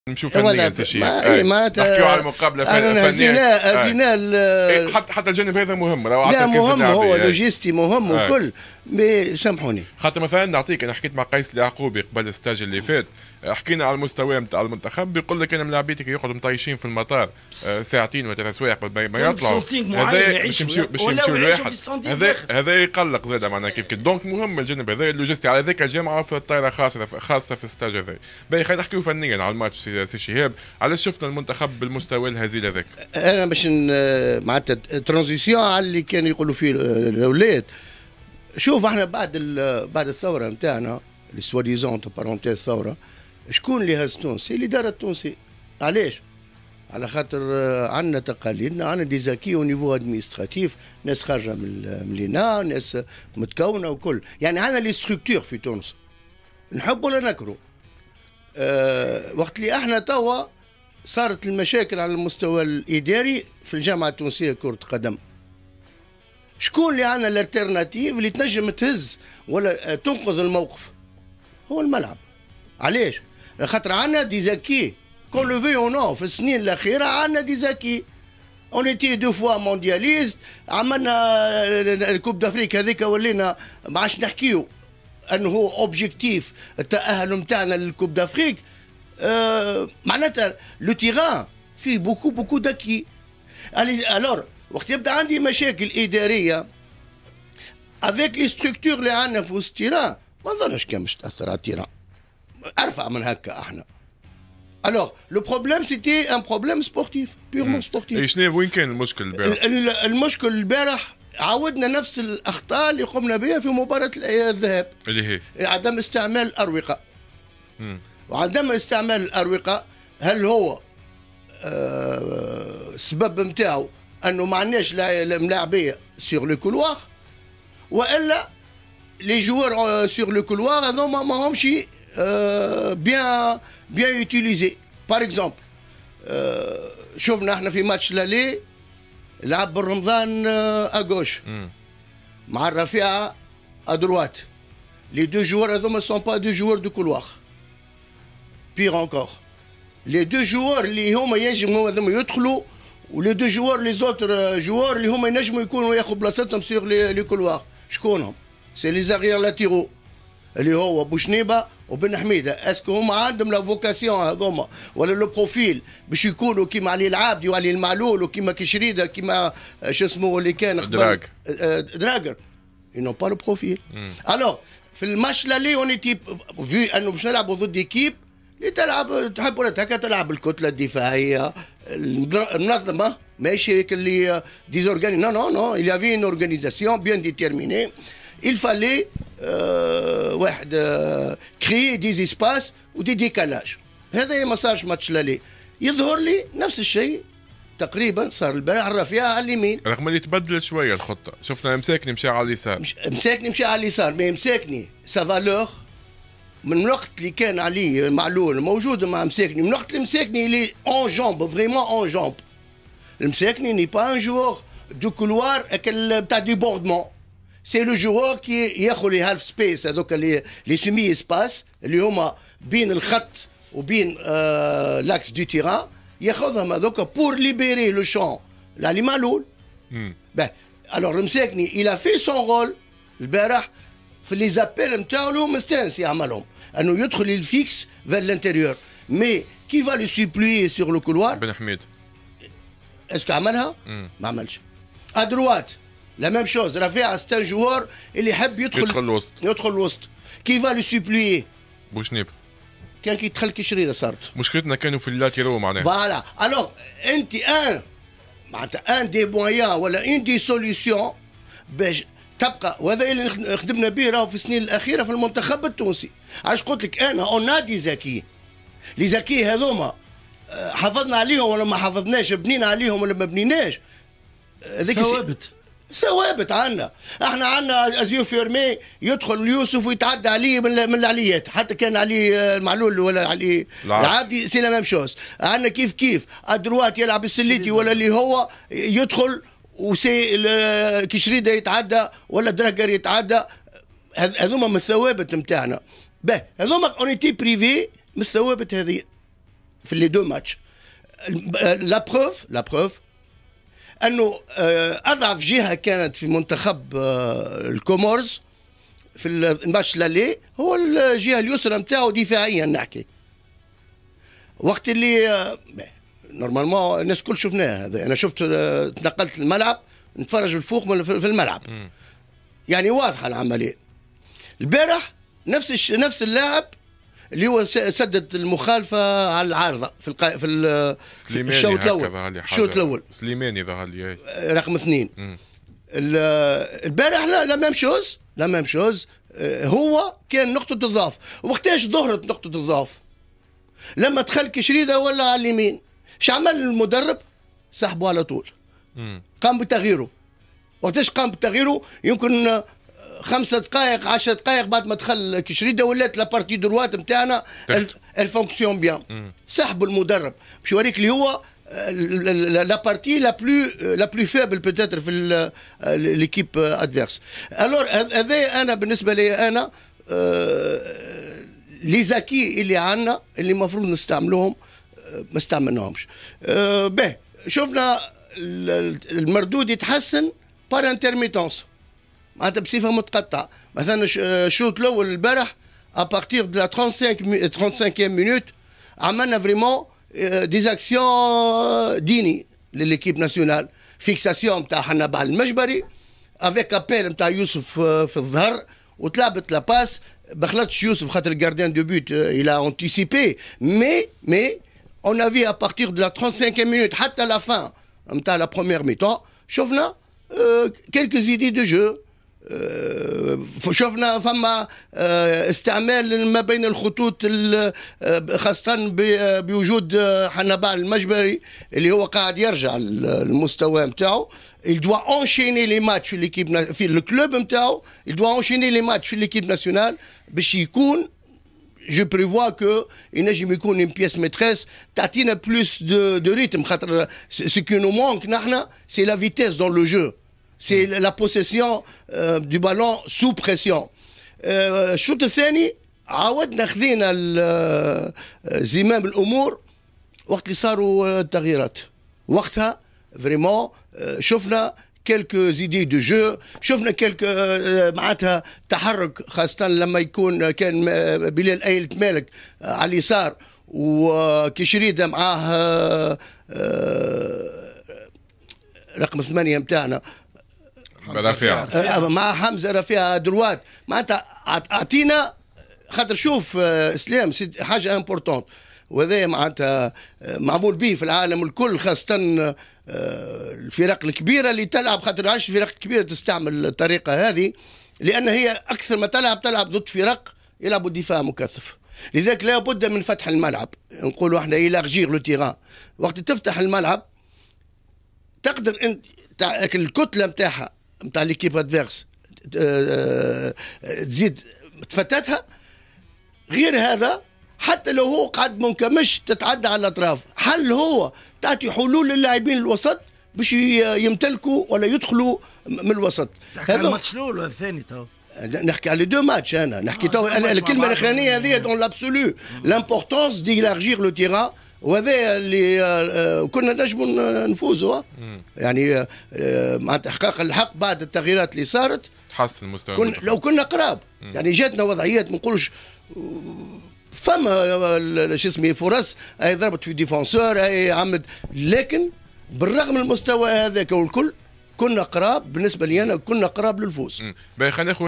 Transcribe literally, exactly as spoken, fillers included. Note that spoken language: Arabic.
نشوف فنيا سي شيء اي نحكيو على المقابله فنيه زيناء زيناء حتى حتى الجانب هذا مهم. لو لا مهم هو لوجيستي مهم وكل سامحوني. خاطر مثلا نعطيك انا حكيت مع قيس اليعقوبي قبل الستاج اللي فات، حكينا على المستوى نتاع المنتخب، بيقول لك انا ملاعبيتك يقعدوا مطيشين في المطار ساعتين ولا ثلاث سوايع قبل ما يطلعوا، هذا باش يمشيو باش يمشيو لواحد، هذا هذا يقلق زاد معناها كيف كيف. دونك مهم الجانب هذا اللوجيستي على ذاك الجامعه في الطائره خاصه خاصه في الستاج هذا. باهي خلينا نحكيو فنيا على الماتش سي شهاب، علاش شفنا المنتخب بالمستوى الهزيل هذاك؟ انا باش معناتها ترانزيسيون على اللي كانوا يقولوا فيه الاولاد. شوف احنا بعد بعد الثوره نتاعنا اللي سوا ديزون بارونتيز ثوره، شكون اللي هز تونس؟ اللي دار التونسي. علاش؟ على خاطر عندنا تقاليدنا، عندنا دي زاكي او نيفو ادمينستراتيف، ناس خارجه من لينا، ناس متكونه وكل، يعني عندنا لي ستركتور في تونس نحب ولا نكرهوا. أه وقت اللي احنا توا صارت المشاكل على المستوى الاداري في الجامعه التونسيه كره قدم، شكون اللي عندنا الالترناتيف اللي تنجم تهز ولا تنقذ الموقف؟ هو الملعب. علاش؟ خاطر عندنا دي زاكي كون لو في او نو في السنين الاخيره عندنا دي زاكي. اون ايتي دو فوا موندياليست، عملنا الكوب دافريك هذيك ولينا ما عادش نحكيو انه هو اوبجيكتيف التاهل نتاعنا للكوب دافريك. أه معناتها لو تيران فيه بوكو بوكو داكي. الور وقت يبدا عندي مشاكل اداريه افيك لي ستركتور اللي عندنا في وسط التيران، ما نظنش كان باش تاثر على التيران ارفع من هكا احنا. الوغ لو بروبليم سيتي ان بروبليم سبورتيف بيورمون سبورتيف. اي شنو وين كان المشكل البارح؟ المشكل البارح عاودنا نفس الاخطاء اللي قمنا بها في مباراه الذهاب اللي هي عدم استعمال الاروقه. مم. وعدم استعمال الاروقه هل هو آه السبب نتاعو انه ما عندناش ملاعبيه سيغ لو كولوار، والا لي جوار سيغ لو كولوار هذوما ما همش بيان بيان يوتيليزي. باغ اكزومبل شفنا احنا في ماتش لالي لعب بالرمضان اغوش مع الرفيعه ادروات، لي دو جوار هذوما سون با دو جوار دو كولوار. بيغ انكور لي دو جوار اللي هما ينجموا هذوما يدخلوا، ولي دو جوار لي زوتر جوار اللي هما ينجموا يكونوا ياخذوا بلاصتهم سيغ لي كولوار. شكونهم؟ سي لي زاغير لاتيرو اللي هو بوشنيبه وبن حميده. اسكو هما عندهم لا فوكاسيون هذوما ولا لو بروفيل باش يكونوا كيما علي العابدي وعلي المعلول وكيما كشريده كيما شو اسمه اللي كان دراغ دراغر ينو با لو بروفيل. الوغ في الماتش لالي اون ايتي في انه باش نلعبوا ضد ايكيب اللي تلعب تحب ولا هكا تلعب الكتله الدفاعيه المنظمه، ماشي هيك اللي ديزورغاني. نو نو نو il y avait une organisation bien déterminée. il fallait euh, واحد كريي دي اسباس ودي ديكالاج. هذا هي ما صارش ماتش لالي. يظهر لي نفس الشيء تقريبا صار البارح الرفيعه على اليمين، رغم اللي تبدل شويه الخطه. شفنا مساكني مشى على اليسار، مساكني مشى على اليسار، مي مساكني سافالور من الوقت اللي كان عليه معلول موجود مع مساكني، من الوقت اللي مساكني اللي اون جامب فريمون اون جامب. المساكني ني با ان جوور دو كولوار بتاع دي بوردمون، سي لو جوور كي ياخذ لي هالف سبيس هذوك اللي لي سيمي اسباس اللي هما بين الخط وبين آه لاكس دو تيران، ياخذهم هذوك بور ليبيري لو شون لالي معلول. باه الوغ المساكني الى في سون رول البارح في لي زابيل نتاعو اللي هو مستانس يعملهم انه يدخل الفيكس فير لانتيريور. مي كي فا لو سوبليي سور لو كولوار بن حميد اسكو عملها؟ مم. ما عملش. ادروات لا ميم شوز، رفيع ستان جوار اللي يحب يدخل يدخل الوسط يدخل الوسط كي فا لو سوبليي بوشنيب كان كي يدخل كشريده صارت مشكلتنا كانوا في اللاتيرو معناها. فوالا الوغ انت ان معناتها ان دي مويان ولا ان دي سوليسيون باش تبقى، وهذا اللي خدمنا به راهو في السنين الاخيره في المنتخب التونسي. علاش قلت لك انا اون نادي ذكي، لي ذكي هذوما حافظنا عليهم ولا ما حافظناش، بنينا عليهم ولا ما بنيناش، هذيك ثوابت ثوابت عندنا. احنا عندنا ازيو فيرمي يدخل يوسف ويتعدى عليه من, من العليات، حتى كان عليه المعلول ولا عليه العابدي سي لا ميم شوز. عندنا كيف كيف ادروات يلعب السليتي ولا اللي هو يدخل وسي كشريده يتعدى ولا دراجر يتعدى. هذوما من الثوابت نتاعنا. باه هذوما اونيتي بريفي من الثوابت هذه. في لي دو ماتش. لا بروف لا بروف انه اضعف جهه كانت في منتخب الكومورز في الماتش لالي هو الجهه اليسرى نتاعو دفاعيا نحكي. وقت اللي نورمالمون الناس كل شفناه هذا، انا شفت تنقلت الملعب نتفرج الفوق في الملعب م. يعني واضحه العمليه. البارح نفس الش... نفس اللاعب اللي هو سدد المخالفه على العارضه في الق... في, ال... في الشوط الاول الشوط الاول سليماني ظهر لي رقم اثنين. البارح لا لا ميم شوز لا ميم شوز هو كان نقطه الضعف. وقتاش ظهرت نقطه الضعف؟ لما دخل كشريده ولا على اليمين. ايش عمل المدرب؟ سحبه على طول. مم. قام بتغييره. وقتاش قام بتغييره؟ يمكن خمسة دقائق عشر دقائق بعد ما دخل كشريده ولات لابارتي دروات نتاعنا الفونكسيون بيان. سحبوا المدرب باش يوريك اللي هو لابارتي لا بلو لا بلو فيبل بوتيتر في ليكيب ادفيرس. الور هذا انا بالنسبه لي انا لي زاكي اللي عندنا اللي المفروض نستعملوهم ما استعملناهمش. أه به شفنا المردود يتحسن بار انترميتونس معناتها بصفه متقطعه. مثلا الشوط الاول البارح ابارتيغ دو لا خمسة وثلاثين مينوت عملنا فريمون دي زاكسيون ديني لليكيب ناسيونال. فيكساسيون نتاع حنبال المجبري افيك ابيل نتاع يوسف في الظهر وتلعبت لا باس ما خلطش يوسف خاطر الجارديان دو بوت الى انتيسيبي مي مي on a vu à partir de la trente-cinquième minute حتى la fin نتاع la première mi-temps شفنا quelques idées de jeu. شفنا فما استعمال ما بين الخطوط خاصة بوجود حنبال المجبري اللي هو قاعد يرجع المستوى نتاعو. il doit enchaîner les matchs في l'équipe في الكلوب نتاعو. il doit enchaîner les matchs في l'équipe nationale باش يكون je prévois que ينجم يكون une pièce maîtresse تعطينا plus de de rythme خاطر ce qui nous manque نحنا c'est la vitesse dans le jeu. c'est la possession euh, du ballon sous pression. الشوط الثاني عاودنا خذينا زمام الامور وقت اللي صاروا التغييرات. وقتها فريمون شفنا quelques idées de jeu. شفنا quelques معناتها تحرك خاصة لما يكون كان بلال أيل مالك على اليسار وكشريدة معاه رقم ثمانية متاعنا رفيع مع حمزة رفيع دروات. معناتها أعطينا خاطر شوف اسلام حاجة امبورتونت وهذا معناتها معمول به في العالم الكل خاصة الفرق الكبيرة اللي تلعب خاطر عاش الفرق الكبيرة تستعمل الطريقة هذه لأن هي أكثر ما تلعب تلعب ضد فرق يلعبوا دفاع مكثف. لذلك لا بد من فتح الملعب. نقولوا احنا إلاغجير لو تيران. وقت تفتح الملعب تقدر انت الكتلة نتاعها نتاع ليكيب ادفيرس تزيد تفتتها. غير هذا حتى لو هو قاعد منكمش تتعدى على الاطراف حل هو تعطي حلول للاعبين الوسط باش يمتلكوا ولا يدخلوا من الوسط. هذا الماتش الاول ولا الثاني تو نحكي على دو ماتش. انا نحكي تو الكلمه الاخرانيه هذه دون لابسولو لامبورطونس ديلاغجير لو تيران وهذا اللي كنا نجموا نفوزوا يعني مع تحقيق الحق بعد التغييرات اللي صارت تحسن المستوى كن لو كنا قراب يعني جاتنا وضعيات ما نقولش فما شو اسمه فرص اي ضربت في ديفونسور اي عمد لكن بالرغم من المستوى هذاك والكل كنا قراب بالنسبه لي انا كنا قراب للفوز. باهي خلينا